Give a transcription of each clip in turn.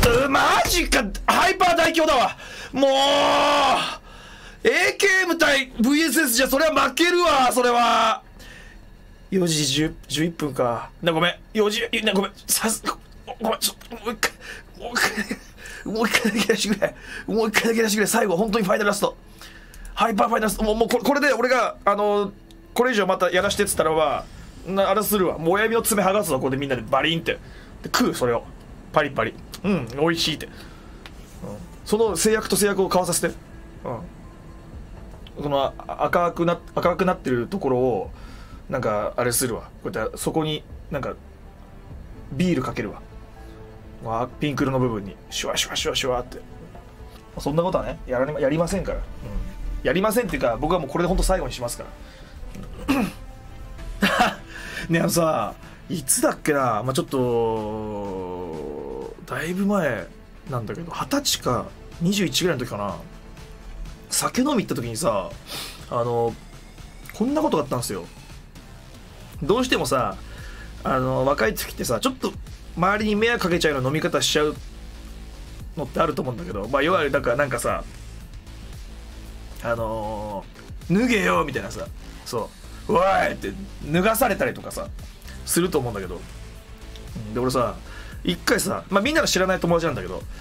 マジか、ハイパー大凶だわ。もう AKM 対 VSS じゃそれは負けるわ。それは4時11分か。ごめん、4時、ごめん、ごめん、もう一回だけ出してくれ。もう一回だけ出してくれ。最後、本当にファイナルラスト。ハイパーファイナルラスト。もうこれで俺が、これ以上またやらしてっつったらは、あれするわ。もう親指の爪剥がすわ。ここでみんなでバリンって。で、食う、それを。パリパリ。うん、美味しいって。その制約と制約を交わさせて。その赤くなってるところを、なんか、あれするわ。こうやって、そこに、なんか、ビールかけるわ。ピンク色の部分にシュワシュワシュワシュワって。そんなことはねやりませんから、やりませんっていうか、僕はもうこれで本当最後にしますから。ね、さ、いつだっけな、ちょっとだいぶ前なんだけど、20歳か21ぐらいの時かな、酒飲み行った時にさ、こんなことがあったんですよ。どうしてもさ、若い時ってさ、ちょっと周りに迷惑かけちゃうような飲み方しちゃうのってあると思うんだけど、いわゆるなんかさ、脱げよみたいなさ、そうおいって脱がされたりとかさすると思うんだけど、で俺さ一回さ、みんなの知らない友達なんだけど、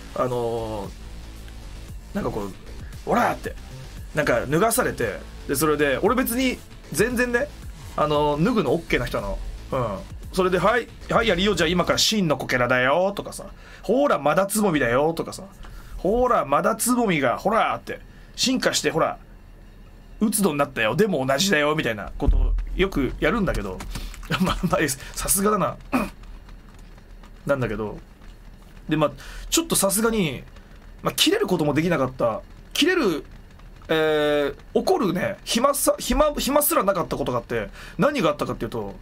なんかこうオラーってなんか脱がされて、でそれで俺別に全然ね、脱ぐの OK な人なの。それではいやりよ、じゃあ今から真のこけらだよとかさ、ほらまだつぼみだよとかさ、ほらまだつぼみがほらって進化してほらうつどになったよ、でも同じだよみたいなことをよくやるんだけどさすがだななんだけど、でちょっとさすがに切れることもできなかった、切れる怒るね暇すらなかったことがあって、何があったかっていうと、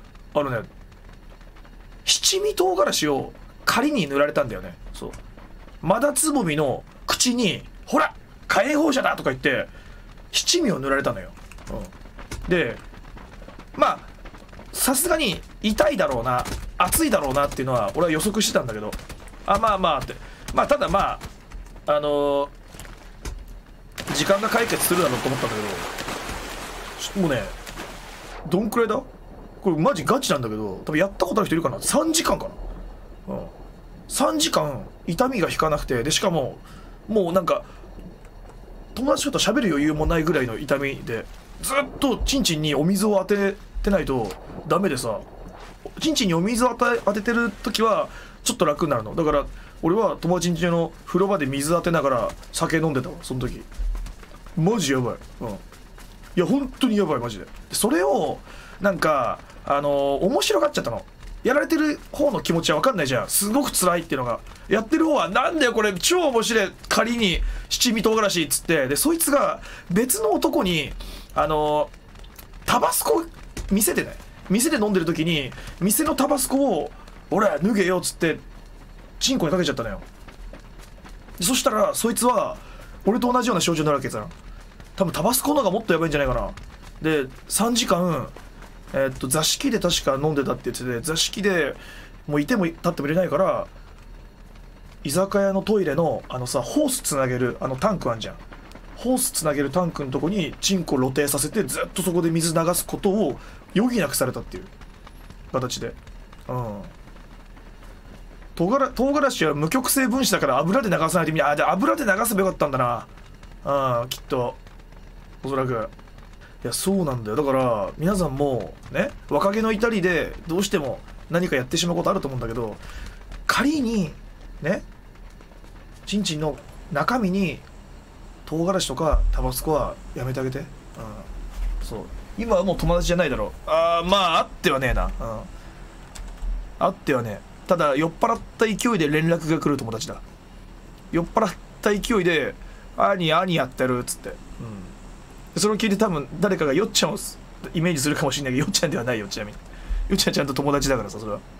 七味唐辛子を仮に塗られたんだよね。そうまだつぼみの口にほら火炎放射だとか言って七味を塗られたのよ。でさすがに痛いだろうな、熱いだろうなっていうのは俺は予測してたんだけど、ってただ時間が解決するだろうと思ったんだけど、もうねどんくらいだこれマジガチなんだけど、多分やったことある人いるかな。3時間かな。3時間痛みが引かなくて、でしかももうなんか友達と喋る余裕もないぐらいの痛みで、ずっとチンチンにお水を当ててないとダメでさ、チンチンにお水を当ててる時はちょっと楽になるの。だから俺は友達ん家の風呂場で水当てながら酒飲んでたわ、その時。マジやばい。いや本当にやばいマジで。それをなんか面白がっちゃったの。やられてる方の気持ちは分かんないじゃん。すごく辛いっていうのが、やってる方はなんだよこれ超面白い、仮に七味唐辛子っつって、でそいつが別の男にタバスコ店で飲んでる時に店のタバスコを俺脱げよっつってチンコにかけちゃったのよ。そしたらそいつは俺と同じような症状になるわけさ。多分タバスコの方がもっとやばいんじゃないかな。で3時間座敷で確か飲んでたって言ってて、座敷でもういても立ってもいれないから、居酒屋のトイレのホースつなげるタンクあんじゃん。ホースつなげるタンクのとこにチンコ露呈させて、ずっとそこで水流すことを余儀なくされたっていう形で。唐辛子は無極性分子だから油で流さないと意味ない。油で流せばよかったんだな。きっとおそらく。いやそうなんだよ。だから皆さんもね、若気の至りでどうしても何かやってしまうことあると思うんだけど、仮にねチンチンの中身に唐辛子とかタバスコはやめてあげて。そう今はもう友達じゃないだろう。あってはねえな。あってはねえ。ただ酔っ払った勢いで連絡が来る友達だ。酔っ払った勢いで兄やってるっつって、それを聞いて多分誰かがよっちゃんをイメージするかもしれないけど、よっちゃんではないよ。ちなみによっちゃんちゃんと友達だからさ、それは。